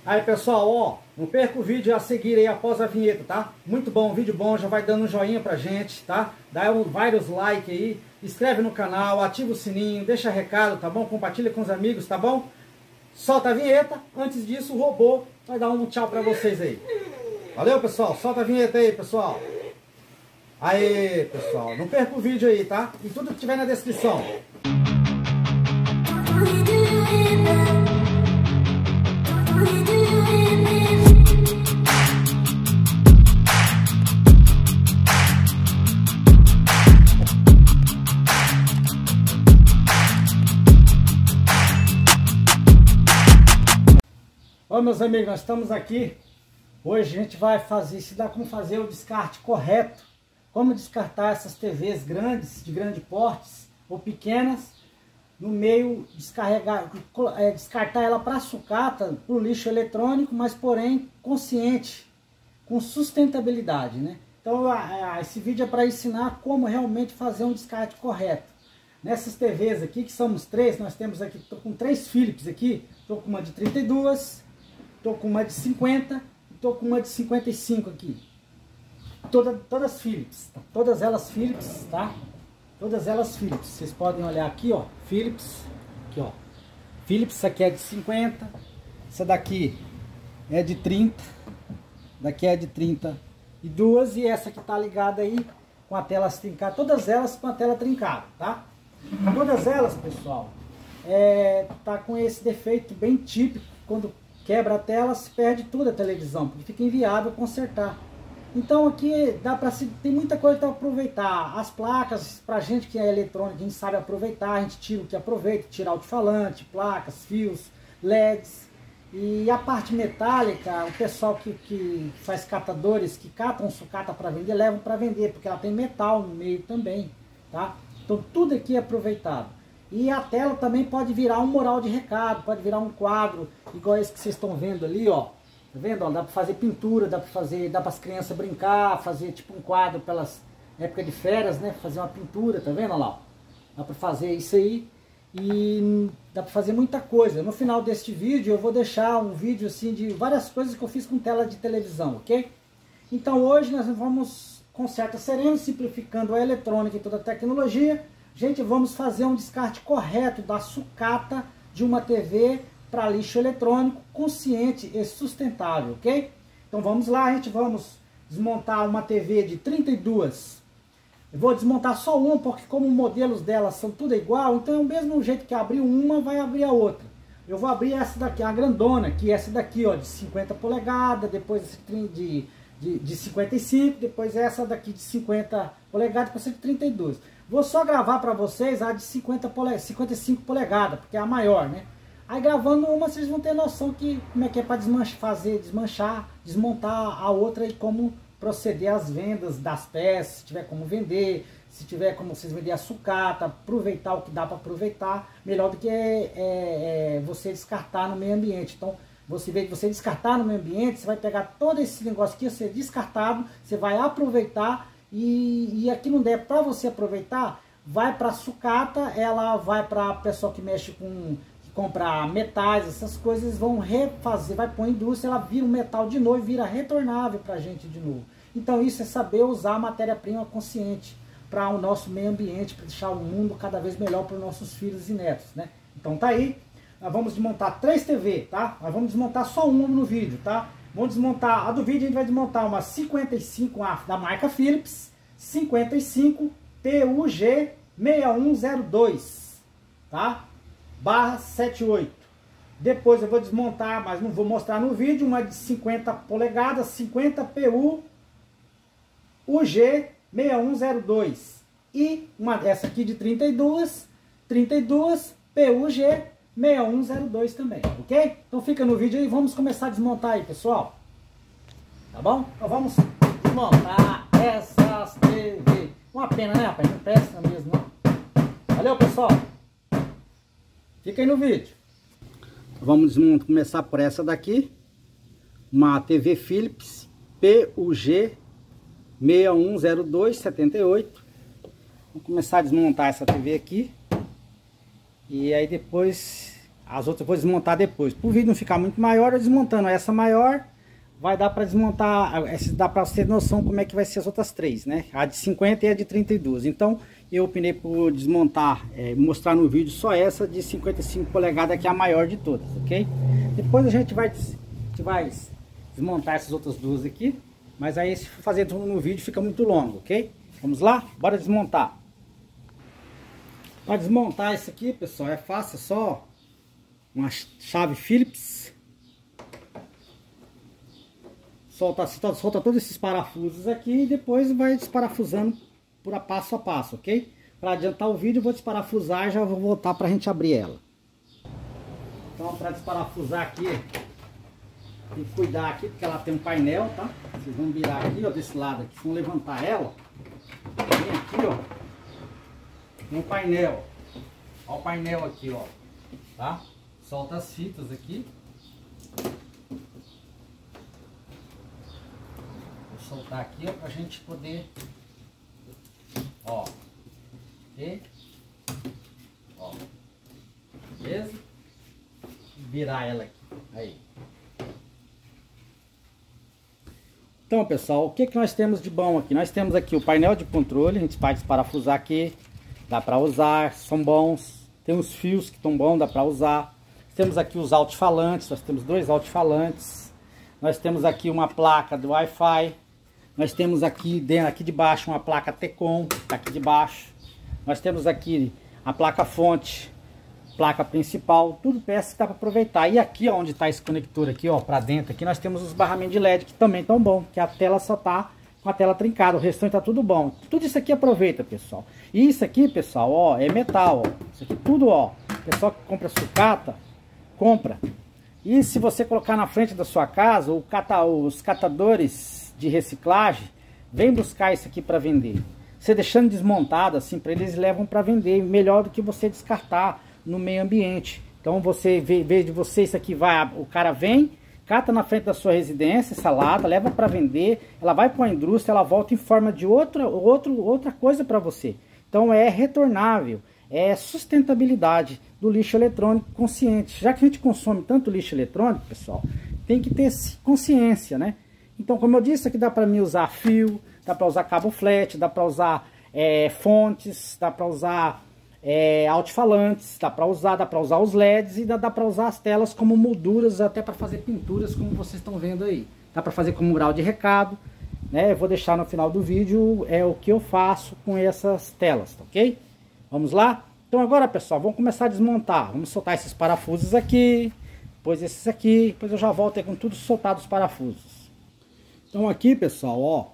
Aí pessoal, ó, não perca o vídeo a seguir aí após a vinheta, tá? Muito bom, vídeo bom, já vai dando um joinha pra gente, tá? Dá vários likes aí, inscreve no canal, ativa o sininho, deixa recado, tá bom? Compartilha com os amigos, tá bom? Solta a vinheta, antes disso o robô vai dar um tchau pra vocês aí. Valeu pessoal, solta a vinheta aí pessoal. Aí pessoal, não perca o vídeo aí, tá? E tudo que tiver na descrição. Ó meus amigos, nós estamos aqui. Hoje a gente vai ensinar como fazer o descarte correto. Como descartar essas TVs grandes, de grande porte ou pequenas, no meio, descartar ela para sucata, para o lixo eletrônico, mas porém consciente, com sustentabilidade, né? Então esse vídeo é para ensinar como realmente fazer um descarte correto. Nessas TVs aqui, que somos três, nós temos aqui, estou com 3 Philips aqui, estou com uma de 32, estou com uma de 50 e estou com uma de 55 aqui. Todas Philips, tá? Todas elas Philips, tá? Todas elas Philips. Vocês podem olhar aqui, ó, Philips, aqui, ó. Philips, essa aqui é de 50, essa daqui é de 30, daqui é de 32 e essa que tá ligada aí com a tela trincada, todas elas com a tela trincada, tá? Todas elas, pessoal, tá com esse defeito bem típico, quando quebra a tela se perde tudo a televisão, porque fica inviável consertar. Então aqui dá para tem muita coisa para aproveitar. As placas, pra gente que é eletrônica, a gente sabe aproveitar, a gente tira o que aproveita, tira alto-falante, placas, fios, LEDs. E a parte metálica, o pessoal que faz catadores, que catam sucata para vender, levam para vender, porque ela tem metal no meio também, tá? Então tudo aqui é aproveitado. E a tela também pode virar um mural de recado, pode virar um quadro, igual esse que vocês estão vendo ali, ó. Tá vendo? Ó, dá para fazer pintura, dá para as crianças brincar, fazer tipo um quadro pelas épocas de férias, né? Fazer uma pintura, tá vendo? Olha lá, ó. Dá para fazer isso aí e dá para fazer muita coisa. No final deste vídeo eu vou deixar um vídeo assim de várias coisas que eu fiz com tela de televisão, ok? Então hoje nós vamos, com certa serena, simplificando a eletrônica e toda a tecnologia, gente, vamos fazer um descarte correto da sucata de uma TV para lixo eletrônico consciente e sustentável, ok? Então vamos lá, vamos desmontar uma TV de 32. Eu vou desmontar só uma, porque como os modelos delas são tudo igual, então é o mesmo jeito que abriu uma, vai abrir a outra. Eu vou abrir essa daqui, a grandona, que é essa daqui, ó, de 50 polegadas, depois de 55, depois essa daqui de 50 polegadas, depois de 32. Vou só gravar para vocês a de 55 polegadas, porque é a maior, né? Aí gravando uma, vocês vão ter noção como é que é para desmontar a outra e como proceder às vendas das peças, se tiver como vender, se tiver como vocês vender a sucata, aproveitar o que dá para aproveitar, melhor do que você descartar no meio ambiente. Então, você descartar no meio ambiente, você vai pegar todo esse negócio aqui, ser descartado, você vai aproveitar e aqui não der para você aproveitar, vai para a sucata, ela vai para a pessoa que mexe com comprar metais, essas coisas, vão refazer, vai pôr a indústria, ela vira um metal de novo, vira retornável para a gente de novo. Então isso é saber usar a matéria-prima consciente para o nosso meio ambiente, para deixar o mundo cada vez melhor para os nossos filhos e netos, né? Então tá aí, nós vamos desmontar 3 TV, tá? Nós vamos desmontar só uma no vídeo, tá? Vamos desmontar, a do vídeo a gente vai desmontar uma 55 da marca Philips, 55 PUG 6102, tá? /78. Depois eu vou desmontar, mas não vou mostrar no vídeo, uma de 50 polegadas, 50 PU UG 6102 e essa aqui de 32 PUG 6102 também, ok? Então fica no vídeo aí, vamos começar a desmontar aí, pessoal. Tá bom? Então vamos desmontar essas TV. Uma pena, né, rapaz? Não presta mesmo, não. Valeu, pessoal. Fica aí no vídeo. Vamos começar por essa daqui. Uma TV Philips PUG 6102/78. Vamos começar a desmontar essa TV aqui. E aí depois As outras eu vou desmontar depois. Para o vídeo não ficar muito maior, eu desmontando essa maior, vai dar para desmontar, dá para você ter noção como é que vai ser as outras três, né? A de 50 e a de 32. Então eu optei por desmontar, mostrar no vídeo só essa de 55 polegadas, que é a maior de todas, ok? Depois a gente vai desmontar essas outras duas aqui, mas aí se for fazer tudo no vídeo fica muito longo, ok? Vamos lá? Bora desmontar. Para desmontar isso aqui, pessoal, é fácil, é só uma chave Phillips. Solta todos esses parafusos aqui e depois vai desparafusando por passo a passo, ok? Para adiantar o vídeo, eu vou desparafusar e já vou voltar para a gente abrir ela. Então, para desparafusar aqui, tem que cuidar aqui, porque ela tem um painel, tá? Vocês vão virar aqui, ó, desse lado aqui, vão levantar ela. Vem aqui, ó. Tem um painel. Ó o painel aqui, ó. Tá? Solta as fitas aqui. Vou soltar aqui, ó, pra gente poder... Ó. Ok? Ó. Beleza? Virar ela aqui. Aí. Então, pessoal, o que nós temos de bom aqui? Nós temos aqui o painel de controle, a gente vai desparafusar aqui, dá para usar, são bons. Tem os fios que estão bons, dá para usar. Temos aqui os alto-falantes, nós temos dois alto-falantes. Nós temos aqui uma placa do Wi-Fi. Nós temos aqui de baixo uma placa T-Com, tá aqui de baixo. Nós temos aqui a placa fonte, placa principal, tudo peça que dá para aproveitar. E aqui, ó, onde está esse conector aqui, ó, para dentro, aqui nós temos os barramentos de LED que também estão bom, que a tela só tá com a tela trincada, o restante tá tudo bom. Tudo isso aqui aproveita, pessoal. E isso aqui, pessoal, ó, é metal, ó. Isso aqui tudo, ó. O pessoal que compra sucata, compra. E se você colocar na frente da sua casa, os catadores de reciclagem vem buscar isso aqui para vender. Você deixando desmontado assim para eles levam para vender, melhor do que você descartar no meio ambiente. Então você vê de você isso aqui o cara vem, cata na frente da sua residência essa lata, leva para vender, ela vai para a indústria, ela volta em forma de outra coisa para você. Então é retornável, é sustentabilidade do lixo eletrônico consciente. Já que a gente consome tanto lixo eletrônico, pessoal, tem que ter consciência, né? Então, como eu disse, aqui dá para mim usar fio, dá para usar cabo flat, dá para usar fontes, dá para usar alto-falantes, dá para usar os LEDs e dá para usar as telas como molduras, até para fazer pinturas, como vocês estão vendo aí. Dá para fazer como mural de recado, né? Eu vou deixar no final do vídeo o que eu faço com essas telas, tá ok? Vamos lá? Então agora, pessoal, vamos começar a desmontar. Vamos soltar esses parafusos aqui, depois esses aqui, depois eu já volto aí com tudo soltado os parafusos. Então aqui, pessoal, ó,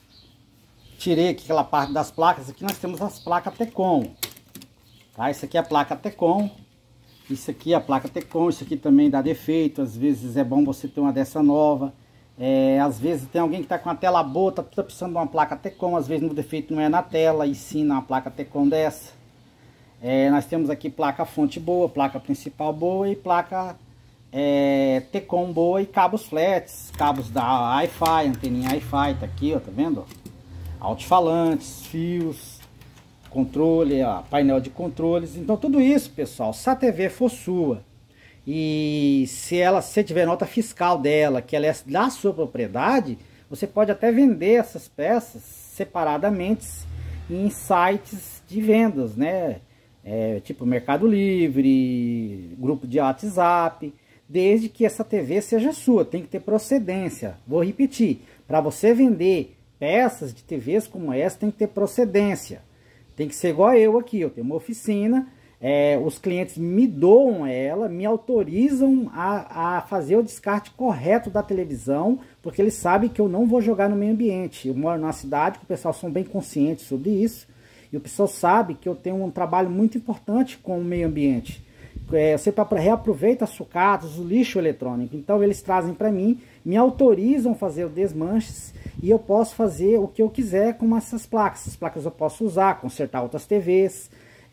tirei aqui aquela parte das placas. Aqui nós temos as placas T-Com, tá? Isso aqui é a placa T-Com, isso aqui é a placa T-Com, isso aqui também dá defeito, às vezes é bom você ter uma dessa nova. Às vezes tem alguém que tá com a tela boa, tá precisando de uma placa T-Com, às vezes o defeito não é na tela, e sim na placa T-Com dessa. Nós temos aqui placa fonte boa, placa principal boa e placa T-Com boa e cabos flats, cabos da Wi-Fi, anteninha Wi-Fi, tá aqui, ó, tá vendo? Alto-falantes, fios, controle, ó, painel de controles. Então tudo isso, pessoal, se a TV for sua e se você tiver nota fiscal dela, que ela é da sua propriedade, você pode até vender essas peças separadamente em sites de vendas, né? Tipo Mercado Livre, grupo de WhatsApp, desde que essa TV seja sua, tem que ter procedência. Vou repetir, para você vender peças de TVs como essa, tem que ter procedência. Tem que ser igual eu aqui, eu tenho uma oficina, os clientes me doam ela, me autorizam a fazer o descarte correto da televisão, porque eles sabem que eu não vou jogar no meio ambiente. Eu moro numa cidade que o pessoal são bem conscientes sobre isso, e o pessoal sabe que eu tenho um trabalho muito importante com o meio ambiente. Você reaproveita as sucatas, o lixo eletrônico. Então eles trazem para mim, me autorizam a fazer o desmanches e eu posso fazer o que eu quiser com essas placas. Essas placas eu posso usar, consertar outras TVs,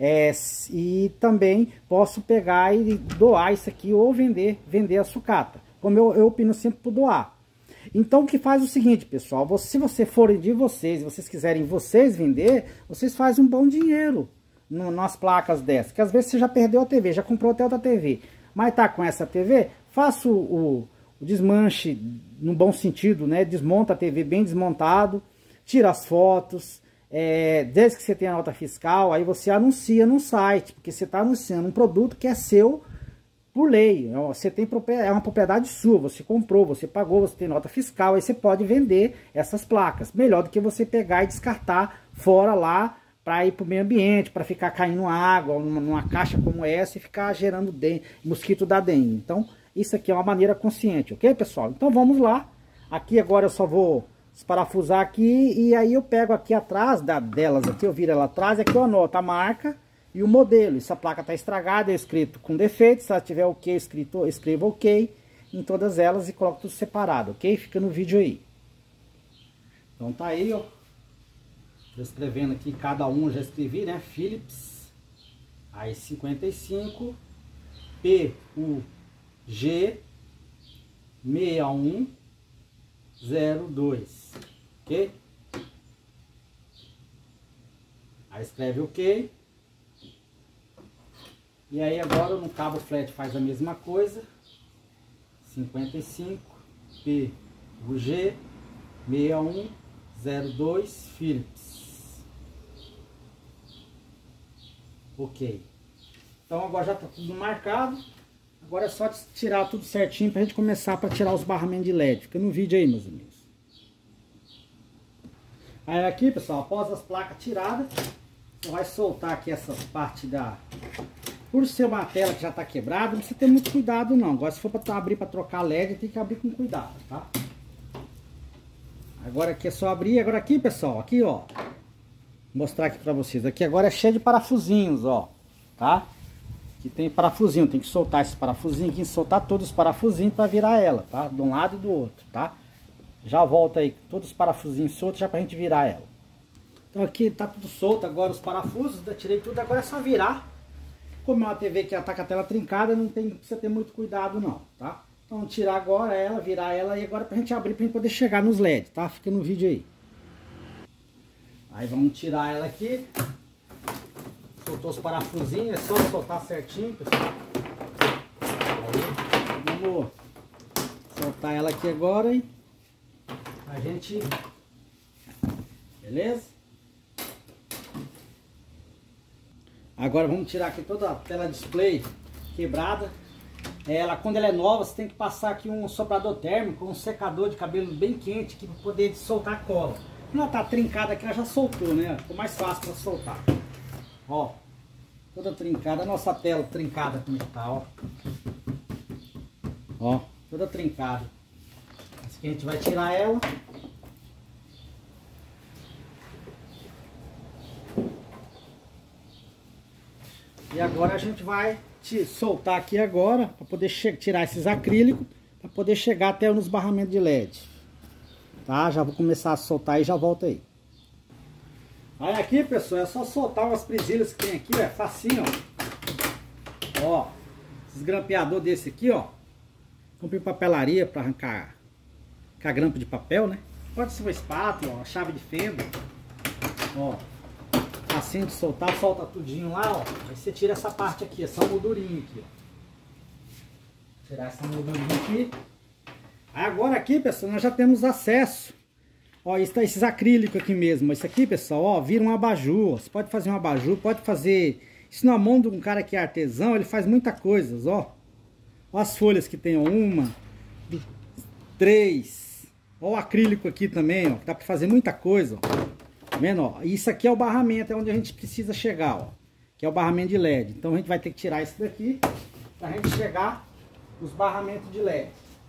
e também posso pegar e doar isso aqui ou vender a sucata. Como eu opino sempre por doar. Então o que faz o seguinte, pessoal, se você forem de vocês e vocês quiserem vender, vocês fazem um bom dinheiro nas placas dessas, que às vezes você já perdeu a TV, já comprou até outra TV. mas tá com essa TV, faça o desmanche no bom sentido, né? Desmonta a TV bem desmontado, tira as fotos, desde que você tenha nota fiscal, aí você anuncia no site, porque você está anunciando um produto que é seu por lei. Você tem é uma propriedade sua, você comprou, você pagou, você tem nota fiscal, aí você pode vender essas placas. Melhor do que você pegar e descartar fora lá para ir para o meio ambiente, para ficar caindo água numa caixa como essa e ficar gerando mosquito da dengue. Então, isso aqui é uma maneira consciente, ok, pessoal? Então vamos lá. Aqui agora eu só vou desparafusar aqui e aí eu pego aqui atrás delas aqui, eu viro ela atrás, aqui eu anoto a marca e o modelo. Se a placa está estragada, é escrito com defeito. Se ela tiver ok, escreva ok em todas elas e coloco tudo separado, ok? Fica no vídeo aí. Então tá aí, ó. Tô escrevendo aqui, cada um eu já escrevi, né? Philips, aí 55, PUG 6102, ok? Aí escreve ok. E aí agora no cabo flat faz a mesma coisa. 55 PUG 6102 Philips. Ok. Então agora já está tudo marcado. Agora é só tirar tudo certinho para a gente começar para tirar os barramentos de LED. Fica no vídeo aí, meus amigos. Aí aqui, pessoal, após as placas tiradas, você vai soltar aqui essa parte da... Por ser uma tela que já está quebrada, não precisa ter muito cuidado não. Agora se for para abrir para trocar LED, tem que abrir com cuidado, tá? Agora aqui é só abrir. Agora aqui, pessoal, aqui ó, vou mostrar aqui para vocês. Aqui agora é cheio de parafusinhos, ó, tá? Aqui tem parafusinho, tem que soltar esse parafusinho aqui, soltar todos os parafusinhos para virar ela, tá? De um lado e do outro, tá? Já volta aí, todos os parafusinhos soltos já pra gente virar ela. Então aqui tá tudo solto agora os parafusos, já tirei tudo, agora é só virar. Como é uma TV que já tá com a tela trincada, não precisa ter muito cuidado não, tá? Então tirar agora ela, virar ela e agora pra gente abrir pra gente poder chegar nos LED, tá? Fica no vídeo aí. Aí vamos tirar ela aqui. Soltou os parafusinhos, é só soltar certinho, pessoal. Aí, vamos soltar ela aqui agora e a gente... Beleza? Agora vamos tirar aqui toda a tela display quebrada. Ela, quando ela é nova, você tem que passar aqui um soprador térmico, um secador de cabelo bem quente aqui para poder soltar a cola. Quando ela tá trincada aqui, ela já soltou, né? Ficou mais fácil para soltar. Ó, toda trincada, a nossa tela trincada como tá, ó. Ó, toda trincada. Assim que a gente vai tirar ela. E agora a gente vai soltar aqui agora, para poder tirar esses acrílicos, para poder chegar até nos barramentos de LED. Tá? Já vou começar a soltar e já volto aí. Aí aqui, pessoal, é só soltar umas presilhas que tem aqui, é facinho, ó. Ó, esses grampeador desse aqui, ó. Comprei papelaria para arrancar com a grampa de papel, né? Pode ser uma espátula, uma chave de fenda. Ó. Assim de soltar, solta tudinho lá, ó. Aí você tira essa parte aqui, essa moldurinha aqui, ó. Tirar essa moldurinha aqui. Aí agora aqui, pessoal, nós já temos acesso. Ó, esses acrílicos aqui mesmo. Isso aqui, pessoal, ó, vira um abajur. Você pode fazer um abajur, pode fazer... Isso na mão de um cara que é artesão, ele faz muita coisa, ó. Ó as folhas que tem, ó. 1, 3. Ó o acrílico aqui também, ó. Dá pra fazer muita coisa, ó. Tá vendo, ó? Isso aqui é o barramento, é onde a gente precisa chegar, ó. Que é o barramento de LED. Então a gente vai ter que tirar isso daqui pra gente chegar nos barramentos de LED.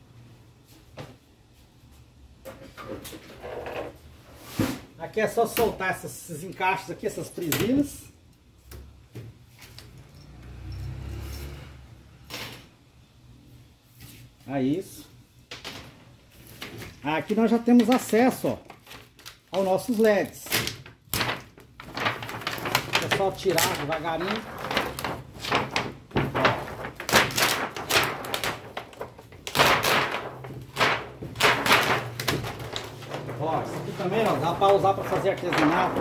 Aqui é só soltar esses encaixes aqui, essas presilhas. Aí isso. Aqui nós já temos acesso, ó, aos nossos LEDs. É só tirar devagarinho. Ó, isso aqui também, ó, dá para usar para fazer artesanato.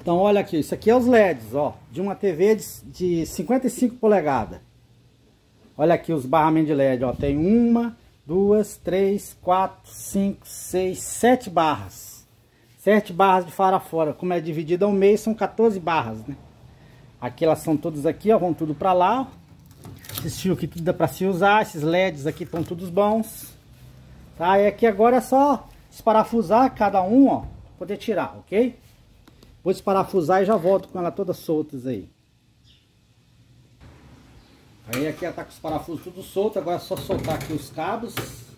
Então olha aqui, isso aqui é os LEDs, ó, de uma TV de 55 polegadas. Olha aqui os barramentos de LED, ó, tem 1, 2, 3, 4, 5, 6, 7 barras. 7 barras de fora a fora, como é dividido ao meio, são 14 barras, né? Aqui elas são todas aqui, ó, vão tudo pra lá, ó. Esses fios aqui tudo dá pra se usar, esses LEDs aqui estão todos bons. Tá, e aqui agora é só desparafusar cada um, ó, pra poder tirar, ok? Vou desparafusar e já volto com ela todas soltas aí. Aí aqui ela tá com os parafusos tudo solto, agora é só soltar aqui os cabos.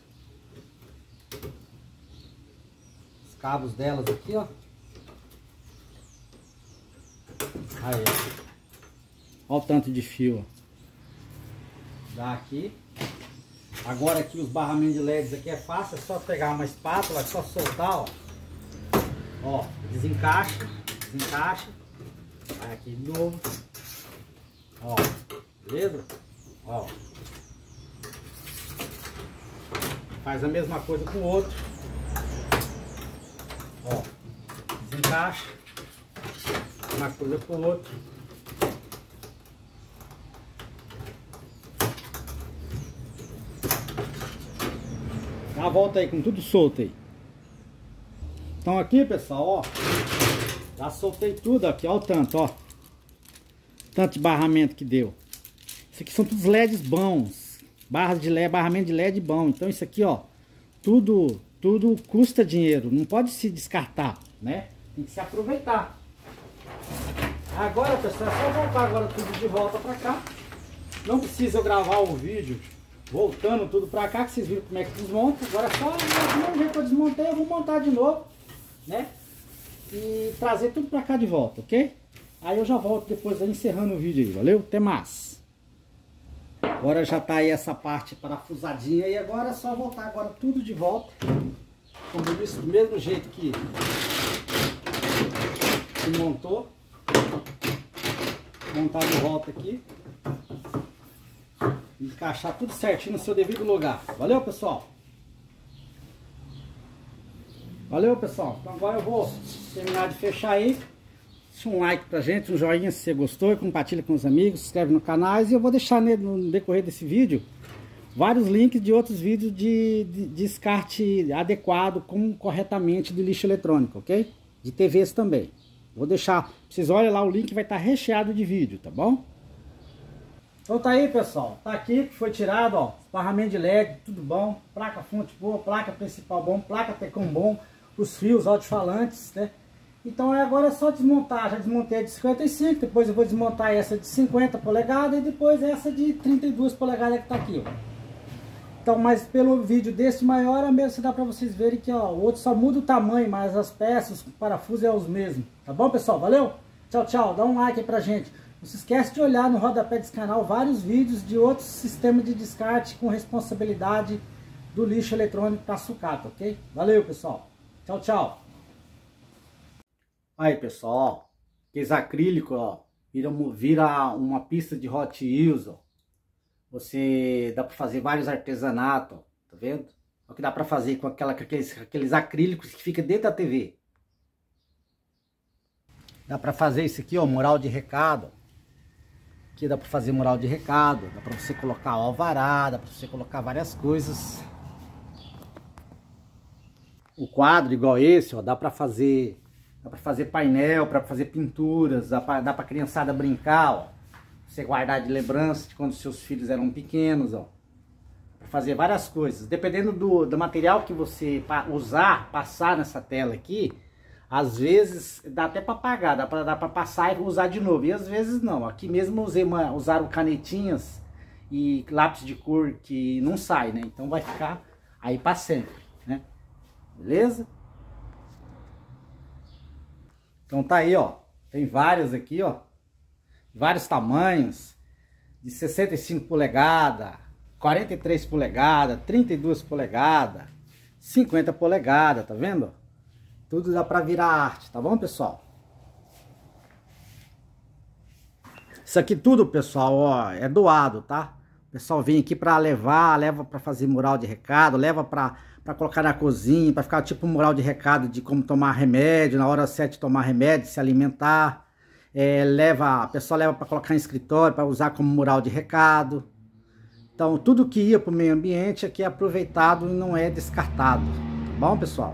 Os cabos delas aqui, ó. Aí, ó. Olha o tanto de fio, ó. Dá aqui. Agora aqui os barramentos de LEDs aqui é fácil, é só pegar uma espátula, é só soltar, ó. Ó, desencaixa, desencaixa. Vai aqui de novo. Ó, beleza? Ó. Faz a mesma coisa com o outro. Ó, desencaixa. Uma coisa com o outro. Dá a volta aí com tudo solto aí. Então aqui, pessoal, ó, já soltei tudo aqui, ó o tanto, ó. Tanto de barramento que deu. Isso aqui são todos LEDs bons. Barras de LED, barramento de LED bom. Então isso aqui, ó, tudo custa dinheiro. Não pode se descartar, né? Tem que se aproveitar. Agora, pessoal, é só voltar agora tudo de volta pra cá. Não precisa eu gravar o vídeo voltando tudo pra cá, que vocês viram como é que desmonta. Agora é só do mesmo jeito que eu desmontei, eu vou montar de novo, né? E trazer tudo pra cá de volta, ok? Aí eu já volto depois aí, encerrando o vídeo aí, valeu? Até mais! Agora já tá aí essa parte parafusadinha e agora é só voltar agora tudo de volta. Como eu disse, do mesmo jeito que montou. Montar de volta aqui. Encaixar tudo certinho no seu devido lugar. Valeu, pessoal? Valeu, pessoal? Então agora eu vou terminar de fechar aí. Deixa um like pra gente, um joinha se você gostou, compartilha com os amigos, se inscreve no canal. E eu vou deixar no decorrer desse vídeo vários links de outros vídeos de descarte adequado, como corretamente do lixo eletrônico, ok? De TVs também. Vou deixar, vocês olhem lá, o link vai estar recheado de vídeo, tá bom? Então tá aí, pessoal, tá aqui que foi tirado, ó, barramento de LED, tudo bom, placa fonte boa, placa principal bom, placa Tecom bom, os fios alto-falantes, né? Então agora é só desmontar, já desmontei a de 55, depois eu vou desmontar essa de 50 polegadas e depois essa de 32 polegadas que tá aqui, ó. Então, mas pelo vídeo desse maior, é mesmo, dá pra vocês verem que, ó, o outro só muda o tamanho, mas as peças, os parafusos é os mesmos, tá bom, pessoal? Valeu? Tchau, tchau, dá um like aí pra gente. Não se esquece de olhar no rodapé desse canal vários vídeos de outros sistemas de descarte com responsabilidade do lixo eletrônico para sucata, ok? Valeu, pessoal. Tchau, tchau. Aí, pessoal, ó, aqueles acrílicos, ó, vira uma pista de Hot Wheels, ó. Você dá para fazer vários artesanatos, ó, tá vendo? Olha o que dá para fazer com aqueles acrílicos que fica dentro da TV. Dá para fazer isso aqui, ó, mural de recado, ó. Aqui dá para fazer mural de recado, dá para você colocar alvará, dá para você colocar várias coisas. O quadro igual esse, ó, dá para fazer painel, para fazer pinturas, dá para criançada brincar, ó. Você guardar de lembrança de quando seus filhos eram pequenos, ó. Para fazer várias coisas. Dependendo do material que você usar, passar nessa tela aqui, às vezes dá até para apagar, dá para passar e usar de novo. E às vezes não. Aqui mesmo usaram canetinhas e lápis de cor que não sai, né? Então vai ficar aí para sempre, né? Beleza? Então tá aí, ó. Tem várias aqui, ó. Vários tamanhos. De 65 polegadas, 43 polegadas, 32 polegadas, 50 polegadas, tá vendo? Tudo dá pra virar arte, tá bom, pessoal? Isso aqui tudo, pessoal, ó, é doado, tá? O pessoal vem aqui pra leva pra fazer mural de recado, leva pra para colocar na cozinha, para ficar tipo um mural de recado de como tomar remédio, na hora certa de tomar remédio, se alimentar. A pessoa leva para colocar em escritório, para usar como mural de recado. Então, tudo que ia para o meio ambiente aqui é aproveitado e não é descartado. Tá bom, pessoal?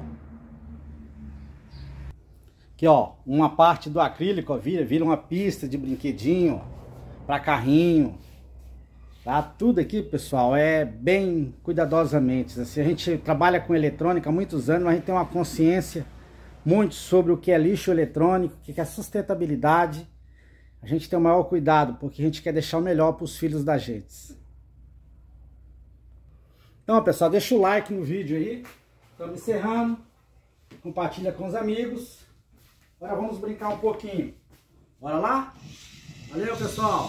Aqui, ó, uma parte do acrílico, ó, vira uma pista de brinquedinho para carrinho. Tá? Tudo aqui, pessoal, é bem cuidadosamente. Assim, a gente trabalha com eletrônica há muitos anos, mas a gente tem uma consciência muito sobre o que é lixo eletrônico, o que é sustentabilidade. A gente tem o maior cuidado, porque a gente quer deixar o melhor para os filhos da gente. Então, pessoal, deixa o like no vídeo aí. Estamos encerrando. Compartilha com os amigos. Agora vamos brincar um pouquinho. Bora lá? Valeu, pessoal.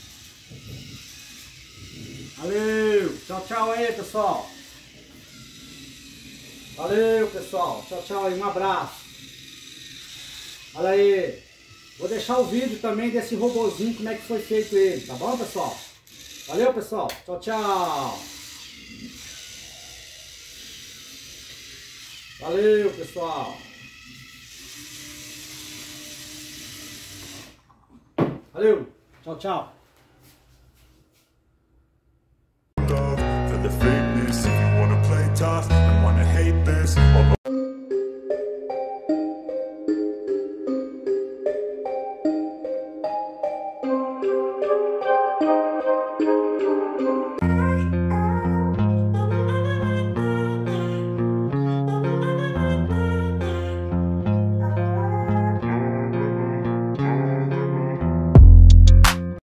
Valeu. Tchau, tchau aí, pessoal. Valeu, pessoal. Tchau, tchau aí. Um abraço. Olha aí. Vou deixar o vídeo também desse robozinho, como é que foi feito ele. Tá bom, pessoal? Valeu, pessoal. Tchau, tchau. Valeu, pessoal. Valeu. Tchau, tchau. For the fakeness, if you wanna play tough,